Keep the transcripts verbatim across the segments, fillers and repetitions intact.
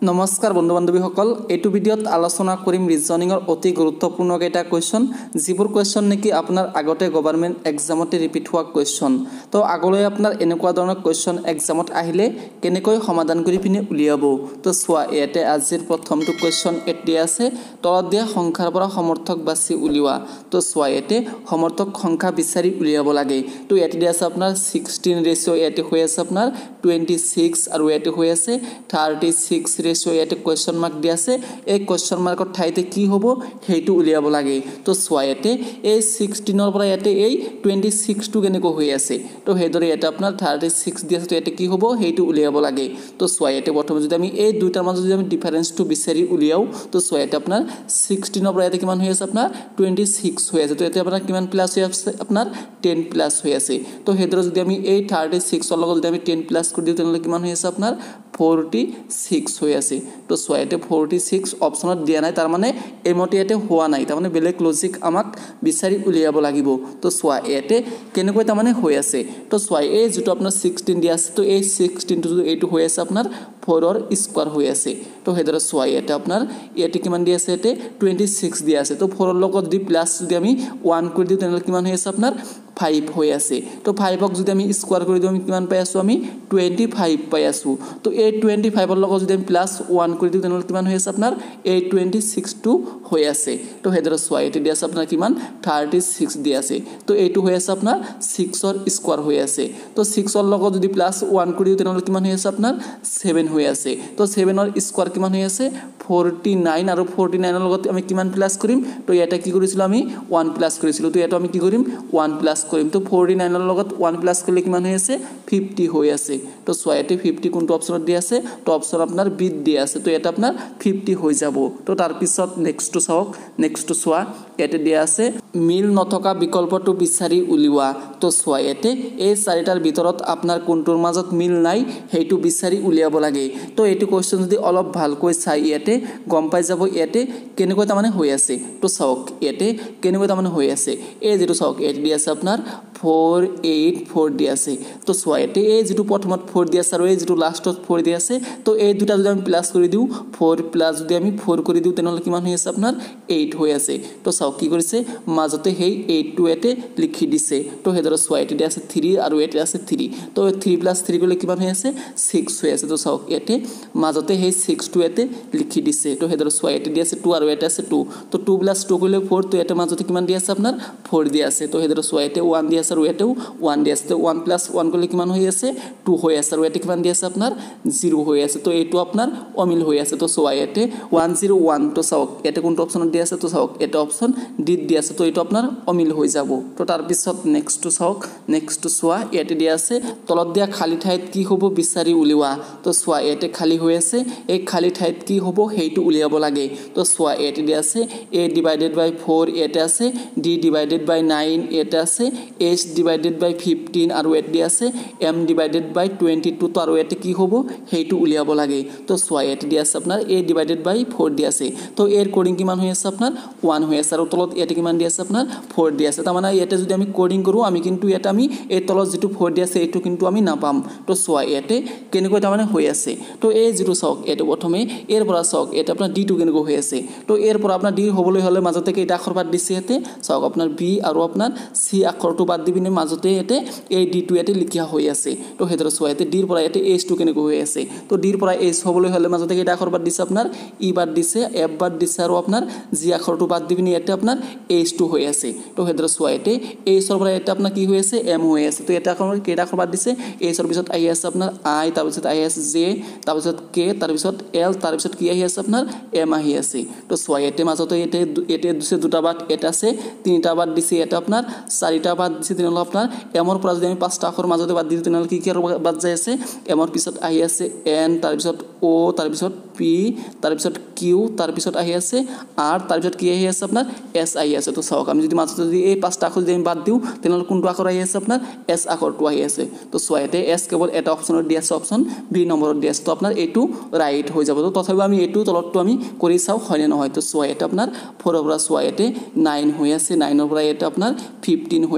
নমস্কাৰ বন্ধু বান্ধৱীসকল, এইটো ভিডিঅ'ত আলোচনা কৰিম ৰিজনিঙৰ অতি গুৰুত্বপূৰ্ণ কেইটা কুৱেশ্যন, যিবোৰ কুৱেশ্যন নেকি আপোনাৰ আগতে গভৰ্ণমেণ্ট এক্সামতে ৰিপিট হোৱা কুৱেশ্যন। তো আগলৈ আপোনাৰ এনেকুৱা ধৰণৰ কুৱেশ্যন এক্সামত আহিলে কেনেকৈ সমাধান কৰি পিনে উলিয়াব। তো চোৱা, ইয়াতে আজিৰ প্ৰথমটো কুৱেশ্যন এতিয়া আছে, তলত দিয়া সংখ্যাৰ পৰা সমৰ্থক বাছি উলিওৱা। তো চোৱা, ইয়াতে সমৰ্থক সংখ্যা বিচাৰি উলিয়াব লাগে। তো ইয়াতে দিয়া আছে আপোনাৰ ছিক্সটিন ৰেচিঅ', ইয়াতে হৈ আছে আপোনাৰ টুৱেণ্টি ছিক্স আৰু ইয়াতে হৈ আছে থাৰ্টি ছিক্স ৰেচিঅ', ইয়াতে কুৱেশ্যন মাৰ্ক দিয়া আছে। এই কুৱেশ্যন মাৰ্কৰ ঠাইতে কি হ'ব সেইটো উলিয়াব লাগে। তো চোৱা, ইয়াতে এই ছিক্সটিনৰ পৰা ইয়াতে এই টুৱেণ্টি ছিক্সটো কেনেকৈ হৈ আছে। তো সেইদৰে ইয়াতে আপোনাৰ থাৰ্টি ছিক্স দিয়া আছে, তো ইয়াতে কি হ'ব সেইটো উলিয়াব লাগে। তো চোৱা, ইয়াতে প্ৰথমে যদি আমি এই দুইটাৰ মাজত যদি আমি ডিফাৰেঞ্চটো বিচাৰি উলিয়াওঁ, তো চোৱা ইয়াতে আপোনাৰ ছিক্সটিনৰ পৰা ইয়াতে কিমান হৈ আছে আপোনাৰ টুৱেণ্টি ছিক্স হৈ আছে। তো ইয়াতে আপোনাৰ কিমান প্লাছ হৈ আছে আপোনাৰ টেন প্লাছ হৈ আছে। তো সেইদৰে যদি আমি এই থাৰ্টি ছিক্সৰ লগত যদি আমি টেন প্লাছ কৰি দিওঁ তেনেহ'লে কিমান হৈ আছে আপোনাৰ ফৰ্টি ছিক্স হৈ আছে। তো চোৱা, ইয়াতে ফৰ্টি ছিক্স অপশ্যনত দিয়া নাই, তাৰমানে এইমতে ইয়াতে হোৱা নাই, তাৰমানে বেলেগ লজিক আমাক বিচাৰি উলিয়াব লাগিব। তো চোৱা, ইয়াতে কেনেকৈ তাৰমানে হৈ আছে। তো চোৱা, এই যিটো আপোনাৰ ছিক্সটিন দিয়া আছে, তো এই ছিক্সটিনটো এইটো হৈ আছে আপোনাৰ ফ'ৰৰ স্কোৱাৰ হৈ আছে। তো সেইদৰে চোৱা, ইয়াতে আপোনাৰ ইয়াতে কিমান দিয়া আছে, ইয়াতে টুৱেণ্টি ছিক্স দিয়া আছে। তো ফ'ৰৰ লগত যদি প্লাছ যদি আমি ওৱান কৰি দিওঁ তেনেহ'লে কিমান হৈ আছে আপোনাৰ ফাইভ হৈ আছে। তো ফাইভক যদি আমি স্কোৱাৰ কৰি দিওঁ আমি কিমান পাই আছোঁ, আমি টুৱেণ্টি ফাইভ পাই আছোঁ। তো এই টুৱেণ্টি ফাইভৰ লগত যদি আমি প্লাছ ওৱান কৰি দিওঁ তেনেহ'লে কিমান হৈ আছে আপোনাৰ এই টুৱেণ্টি ছিক্সটো হৈ আছে। তো সেইদৰে চোৱা, এইটো দিয়া আছে আপোনাৰ কিমান থাৰ্টি ছিক্স দিয়া আছে। তো এইটো হৈ আছে আপোনাৰ ছিক্সৰ স্কোৱাৰ হৈ আছে। তো ছিক্সৰ লগত যদি প্লাছ ওৱান কৰি দিওঁ তেনেহ'লে কিমান হৈ আছে আপোনাৰ ছেভেন হৈ আছে। তো ছেভেনৰ স্কোৱাৰ কিমান হৈ আছে ফৰ্টি নাইন, আৰু ফৰ্টি নাইনৰ লগত আমি কিমান প্লাছ কৰিম, তো ইয়াতে কি কৰিছিলোঁ আমি ওৱান প্লাছ কৰিছিলোঁ। তো ইয়াতে আমি কি কৰিম ওৱান প্লাছ কৰিম। তো ফৰ্টি নাইনৰ লগত ওৱান প্লাছ কৰিলে কিমান হৈ আছে ফিফটি হৈ আছে। তো চোৱা, ইয়াতে ফিফটি কোনটো অপশ্যনত দিয়া আছে, তো অপশ্যন আপোনাৰ বিত দিয়া আছে। তো ইয়াতে আপোনাৰ ফিফটি হৈ যাব। তো তাৰপিছত নেক্সটটো চাওক, নেক্সটটো চোৱা, ইয়াতে দিয়া আছে মিল নথকা বিকল্পটো বিচাৰি উলিওৱা। তো চোৱা, ইয়াতে এই চাৰিটাৰ ভিতৰত আপোনাৰ কোনটোৰ মাজত মিল নাই সেইটো বিচাৰি উলিয়াব লাগে। তো এইটো কুৱেশ্যন যদি অলপ ভালকৈ চাই ইয়াতে গম পাই যাব ইয়াতে কেনেকৈ তাৰমানে হৈ আছে। তো চাওক, ইয়াতে কেনেকৈ তাৰমানে হৈ আছে, এই যিটো চাওক ইয়াতে দিয়া আছে আপোনাৰ ফ'ৰ এইট ফ'ৰ দিয়া আছে। তো চোৱা, ইয়াতে এই যিটো প্ৰথমত ফ'ৰ দিয়া আছে আৰু এই যিটো লাষ্টত ফ'ৰ দিয়া আছে, তো এই দুটা যদি আমি প্লাছ কৰি দিওঁ, ফ'ৰ প্লাছ যদি আমি ফ'ৰ কৰি দিওঁ তেনেহ'লে কিমান হৈ আছে আপোনাৰ এইট হৈ আছে। তো চাওক কি কৰিছে, মাজতে সেই এইটটো ইয়াতে লিখি দিছে। তো সেইদৰে চোৱা, ইয়াতে দিয়া আছে থ্ৰী আৰু ইয়াতে আছে থ্ৰী। তো থ্ৰী প্লাছ থ্ৰী কৰিলে কিমান হৈ আছে ছিক্স হৈ আছে। তো চাওক, ইয়াতে মাজতে সেই ছিক্সটো ইয়াতে লিখি দিছে। তো সেইদৰে চোৱা, ইয়াতে দিয়া আছে টু আৰু ইয়াতে আছে টু। তো টু প্লাছ টু কৰিলে ফ'ৰ, তো ইয়াতে মাজতে কিমান দিয়া আছে আপোনাৰ ফ'ৰ দিয়া আছে। তো সেইদৰে চোৱা, ইয়াতে ওৱান দিয়া আছে আৰু ইয়াতেও ওৱান দিয়া আছে। তো ওৱান প্লাছ ওৱান কৰিলে কিমান হৈ আছে টু হৈ আছে, আৰু ইয়াতে কিমান দিয়া আছে আপোনাৰ জিৰ' হৈ আছে। তো এইটো আপোনাৰ অমিল হৈ আছে। তো চোৱা, ইয়াতে ওৱান জিৰ' ওৱান, তো চাওক ইয়াতে কোনটো অপশ্যনত দিয়া আছে, তো চাওক এটা অপশ্যন ডিত দিয়া আছে। তো এইটো আপোনাৰ অমিল হৈ যাব। তো তাৰপিছত নেক্সটটো চাওক, নেক্সটটো চোৱা, ইয়াতে দিয়া আছে তলত দিয়া খালী ঠাইত কি হ'ব বিচাৰি উলিওৱা। তো চোৱা, ইয়াতে খালী হৈ আছে, এই খালী ঠাইত কি হ'ব সেইটো উলিয়াব লাগে। তো চোৱা, ইয়াতে দিয়া আছে এ ডিভাইডেড বাই ফ'ৰ ইয়াতে আছে, ডি ডিভাইডেড বাই নাইন ইয়াতে আছে, এইচ ডিভাইডেড বাই ফিফটিন আৰু ইয়াতে দিয়া আছে M divided by twenty two. তো আৰু ইয়াতে কি হ'ব সেইটো উলিয়াব লাগে। তো চোৱা, ইয়াতে দিয়া আছে আপোনাৰ এ ডিভাইডেড বাই ফ'ৰ দিয়া আছে। তো এৰ কোডিং কিমান হৈ আছে আপোনাৰ ওৱান হৈ আছে, আৰু তলত ইয়াতে কিমান দিয়া আছে আপোনাৰ ফ'ৰ দিয়া আছে। তাৰমানে ইয়াতে যদি আমি কোডিং কৰোঁ আমি কিন্তু ইয়াতে আমি এই তলত যিটো ফ'ৰ দিয়া আছে এইটো কিন্তু আমি নাপাম। তো চোৱা, ইয়াতে কেনেকৈ তাৰমানে হৈ আছে। তো এই যিটো চাওক, এইটো প্ৰথমে এৰ পৰা চাওক, ইয়াতে আপোনাৰ ডিটো কেনেকৈ হৈ আছে। তো এৰ পৰা আপোনাৰ ডি হ'বলৈ হ'লে মাজতে কেইটা আখৰ বাদ দিছে, ইয়াতে চাওক আপোনাৰ বি আৰু আপোনাৰ চি আখৰটো বাদ দি পিনে মাজতে ইয়াতে এই ডিটো ইয়াতে লিখা হৈ আছে। তো সেইদৰে চোৱা, ইয়াতে ডিৰ পৰা ইয়াতে এইচটো কেনেকৈ হৈ আছে। তো ডিৰ পৰা এইচ হ'বলৈ হ'লে মাজতে কেইটা আখৰ বাদ দিছে আপোনাৰ ই বাদ দিছে, এফ বাদ দিছে, আৰু আপোনাৰ জি আখৰটো বাদ দি পিনে ইয়াতে আপোনাৰ এইচটো হৈ আছে। তো সেইদৰে চোৱা, ইয়াতে এইচৰ পৰা ইয়াতে আপোনাৰ কি হৈ আছে এম হৈ আছে। তো ইয়াতে আখৰ কেইটা আখৰ বাদ দিছে, এইচৰ পিছত আহি আছে আপোনাৰ আই, তাৰপিছত আহি আছে জে, তাৰপিছত কে, তাৰপিছত এল, তাৰপিছত কি আহি আছে আপোনাৰ এম আহি আছে। তো চোৱা, ইয়াতে মাজতে ইয়াতে ইয়াতে দিছে দুটা বাদ, এটা আছে তিনিটা বাদ দিছে, ইয়াতে আপোনাৰ চাৰিটা বাদ দিছে। তেনেহ'লে আপোনাৰ এমৰ পৰা যদি আমি পাঁচটা আখৰ মাজতে বাদ দিওঁ তেনেহ'লে কি কি আৰু বাদ যাই আছে, এমৰ পিছত আহি আছে এন, তাৰপিছত অ', তাৰপিছত পি, তাৰপিছত কিউ, তাৰপিছত আহি আছে আৰ, তাৰপিছত কি আহি আছে আপোনাৰ এছ আহি আছে। তো চাওক, আমি যদি মাজতে যদি এই পাঁচটা আখৰ যদি আমি বাদ দিওঁ তেনেহ'লে কোনটো আখৰ আহি আছে আপোনাৰ এছ আখৰটো আহি আছে। তো চোৱা, ইয়াতে এছ কেৱল এটা অপশ্যনত দিয়া আছে, অপশ্যন বি নম্বৰত দিয়া আছে। তো আপোনাৰ এইটো ৰাইট হৈ যাব। তো তথাপিও আমি এইটো তলতটো আমি কৰি চাওঁ হয়নে নহয়। তো চোৱা, ইয়াতে আপোনাৰ ফ'ৰৰ পৰা চোৱা, ইয়াতে নাইন হৈ আছে, নাইনৰ পৰা ইয়াতে আপোনাৰ ফিফটিন হৈ আছে,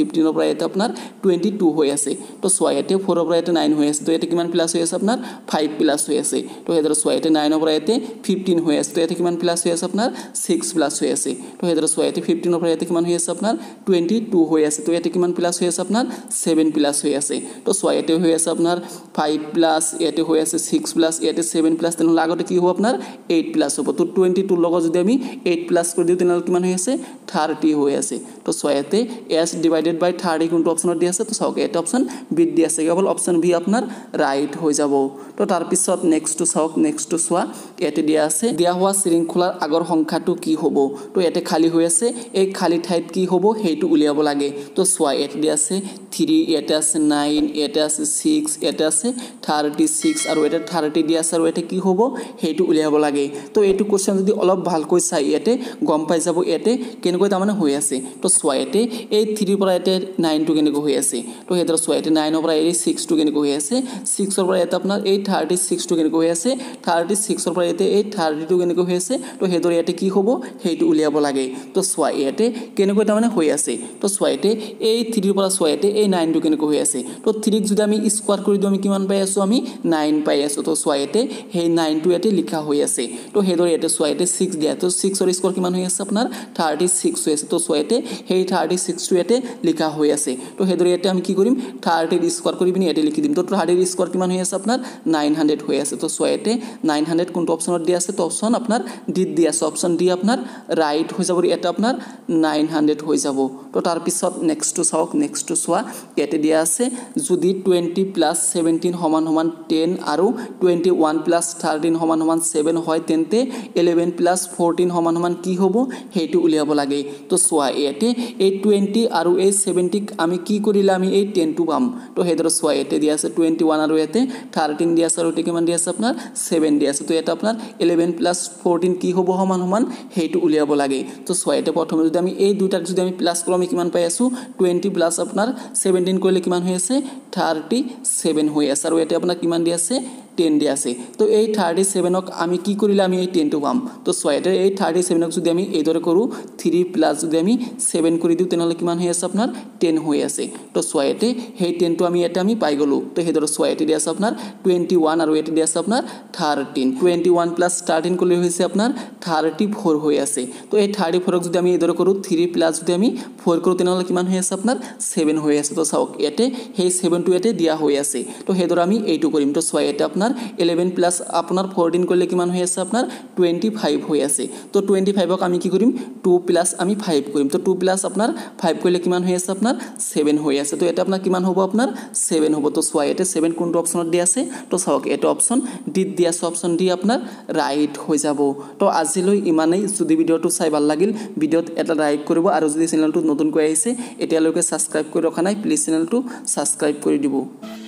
ফিফটিনৰ পৰা এটা আপোনাৰ টুৱেণ্টি টু হৈ আছে তো চোৱা ইয়াতে ফ'ৰৰ পৰা এটা নাইন হৈ আছে তো ইয়াতে কিমান প্লাছ হৈ আছে আপোনাৰ ফাইভ প্লাছ হৈ আছে তো হেদৰ চোৱা ইয়াতে নাইনৰ পৰা ইয়াতে ফিফটিন হৈ আছে তো ইয়াতে কিমান প্লাছ হৈ আছে আপোনাৰ ছিক্স প্লাছ হৈ আছে তো হেদৰ চোৱা ইয়াতে ফিফটিনৰ পৰা ইয়াতে কিমান হৈ আছে আপোনাৰ টুৱেণ্টি টু হৈ আছে তো ইয়াতে কিমান প্লাছ হৈ আছে আপোনাৰ ছেভেন প্লাছ হৈ আছে তো চোৱা ইয়াতে হৈ আছে আপোনাৰ ফাইভ প্লাছ ইয়াতে হৈ আছে ছিক্স প্লাছ ইয়াতে ছেভেন প্লাছ তেনেহ'লে আগতে কি হ'ব আপোনাৰ এইট প্লাছ হ'ব তো টুৱেণ্টি টুৰ লগত যদি আমি এইট প্লাছ কৰি দিওঁ তেনেহ'লে কিমান হৈ আছে থাৰ্টি হৈ আছে তো চোৱা ইয়াতে এছ ডিভাইডেড বাই থাৰ্টি কোনটো অপশ্যনত দি আছে তো চাওক এটা অপশ্যন বিত দি আছে কেৱল অপশ্যন বি আপোনাৰ ৰাইট হৈ যাব তো তাৰপিছত নেক্সটটো চাওক নেক্সটটো চোৱা ইয়াতে দিয়া আছে দিয়া হোৱা শৃংখলাৰ আগৰ সংখ্যাটো কি হ'ব তো ইয়াতে খালী হৈ আছে এই খালী ঠাইত কি হ'ব সেইটো উলিয়াব লাগে তো চোৱা ইয়াতে দিয়া আছে থ্ৰী ইয়াতে আছে নাইন ইয়াতে আছে ছিক্স ইয়াতে আছে থাৰ্টি ছিক্স আৰু ইয়াতে থাৰ্টি দিয়া আছে আৰু ইয়াতে কি হ'ব সেইটো উলিয়াব লাগে তো এইটো কোৱেশ্চন যদি অলপ ভালকৈ চাই ইয়াতে গম পাই যাব ইয়াতে কেনেকৈ তাৰমানে হৈ আছে তো চোৱা ইয়াতে এই থ্ৰীৰ পৰা ইয়াতে নাইনটো কেনেকৈ হৈ আছে তো সেইদৰে চোৱা ইয়াতে নাইনৰ পৰা এই ছিক্সটো কেনেকৈ হৈ আছে ছিক্সৰ পৰা ইয়াতে আপোনাৰ এই থাৰ্টি ছিক্সটো কেনেকৈ হৈ আছে থাৰ্টি ছিক্সৰ পৰা ইয়াতে এই থাৰ্টিটো কেনেকৈ হৈ আছে তো সেইদৰে ইয়াতে কি হ'ব সেইটো উলিয়াব লাগে তো চোৱা ইয়াতে কেনেকৈ তাৰমানে হৈ আছে তো চোৱা ইয়াতে এই থ্ৰীৰ পৰা চোৱা ইয়াতে এই নাইনটো কেনেকৈ হৈ আছে তো থ্ৰীক যদি আমি স্কোৱাৰ কৰি দিওঁ আমি কিমান পাই আছোঁ আমি নাইন পাই আছোঁ তো চোৱা ইয়াতে সেই নাইনটো ইয়াতে লিখা হৈ আছে তো সেইদৰে ইয়াতে চোৱা ইয়াতে ছিক্স দিয়া তো ছিক্সৰ স্কোৱাৰ কিমান হৈ আছে আপোনাৰ থাৰ্টি ছিক্স হৈ আছে তো চোৱা ইয়াতে সেই থাৰ্টি ছিক্সটো ইয়াতে লিখা হৈ আছে তো সেইদৰে ইয়াতে আমি কি কৰিম থাৰ্টিৰ স্কোৱাৰ কৰি পিনি ইয়াতে লিখি দিম তো থাৰ্টিৰ স্কোৱাৰ কিমান হৈ আছে আপোনাৰ নাইন হাণ্ড্ৰেড হৈ আছে তো চোৱা ইয়াতে নাইন হাণ্ড্ৰেড কোনটো অপশ্যনত দিয়া আছে তো অপশ্যন আপোনাৰ ডিত দিয়া আছে অপশ্যন ডি আপোনাৰ ৰাইট হৈ যাব ইয়াতে আপোনাৰ নাইন হাণ্ড্ৰেড হৈ যাব তো তাৰপিছত নেক্সটটো চাওক নেক্সটটো চোৱা ইয়াতে দিয়া আছে যদি টুৱেণ্টি প্লাছ ছেভেণ্টিন সমান সমান টেন আৰু টুৱেণ্টি ওৱান প্লাছ থাৰ্টিন সমান সমান ছেভেন হয় তেন্তে ইলেভেন প্লাছ ফৰ্টিন সমান সমান কি হ'ব সেইটো উলিয়াব লাগে তো চোৱা ইয়াতে এই টুৱেণ্টি আৰু এই ছেভেণ্টিক আমি কি কৰিলে আমি এই টেনটো পাম তো সেইদৰে চোৱা ইয়াতে দিয়া আছে টুৱেণ্টি ওৱান আৰু ইয়াতে থাৰ্টিন দিয়া আছে আৰু ইয়াতে কিমান দিয়া আছে আপোনাৰ ছেভেন দিয়া আছে তো ইয়াতে আপোনাৰ ইলেভেন প্লাছ ফৰ্টিন কি হ'ব সমান সমান সেইটো উলিয়াব লাগে তো চোৱা ইয়াতে প্ৰথমে যদি আমি এই দুটাক যদি আমি প্লাছ কৰোঁ আমি কিমান পাই আছোঁ টুৱেণ্টি প্লাছ আপোনাৰ ছেভেণ্টিন কৰিলে কিমান হৈ আছে থাৰ্টি ছেভেন হৈ আছে আৰু ইয়াতে আপোনাৰ কিমান দিয়া আছে টেন দিয়া আছে তো এই থাৰ্টি ছেভেনক আমি কি কৰিলে আমি এই টেনটো পাম তো চোৱা ইয়াতে এই থাৰ্টি ছেভেনক যদি আমি এইদৰে কৰোঁ থ্ৰী প্লাছ যদি আমি ছেভেন কৰি দিওঁ তেনেহ'লে কিমান হৈ আছে আপোনাৰ টেন হৈ আছে তো চোৱা ইয়াতে সেই টেনটো আমি ইয়াতে আমি পাই গ'লোঁ তো সেইদৰে চোৱা ইয়াতে দিয়া আছে আপোনাৰ টুৱেণ্টি ওৱান আৰু ইয়াতে দিয়া আছে আপোনাৰ thirteen twenty one plus thirteen কৰিলে হৈছে আপোনাৰ থাৰ্টি ফ'ৰ হৈ আছে তো এই থাৰ্টি ফ'ৰক যদি আমি এইদৰে কৰোঁ থ্ৰী প্লাছ যদি আমি ফ'ৰ কৰোঁ তেনেহ'লে কিমান হৈ আছে আপোনাৰ ছেভেন হৈ আছে তো চাওক ইয়াতে সেই ছেভেনটো ইয়াতে দিয়া হৈ আছে তো সেইদৰে আমি এইটো কৰিম তো চোৱা ইয়াতে আপোনাৰ ইলেভেন প্লাছ আপোনাৰ ফৰ্টিন কৰিলে কিমান হৈ আছে আপোনাৰ টুৱেণ্টি ফাইভ হৈ আছে তো টুৱেণ্টি ফাইভক আমি কি কৰিম টু প্লাছ আমি ফাইভ কৰিম তো টু প্লাছ আপোনাৰ ফাইভ কৰিলে কিমান হৈ আছে আপোনাৰ ছেভেন হৈ আছে তো এটা আপোনাৰ কিমান হ'ব আপোনাৰ ছেভেন হ'ব তো চোৱা ইয়াতে ছেভেন কোনটো অপশ্যনত দিয়া আছে তো চাওক এইটো অপশ্যন ডিত দিয়া আছে অপশ্যন ডি আপোনাৰ ৰাইট হৈ যাব তো আজিলৈ ইমানেই যদি ভিডিঅ'টো চাই ভাল লাগিল ভিডিঅ'ত এটা লাইক কৰিব আৰু যদি চেনেলটো নতুনকৈ আহিছে এতিয়ালৈকে ছাবস্ক্ৰাইব কৰি ৰখা নাই প্লিজ চেনেলটো ছাবস্ক্ৰাইব কৰি দিব।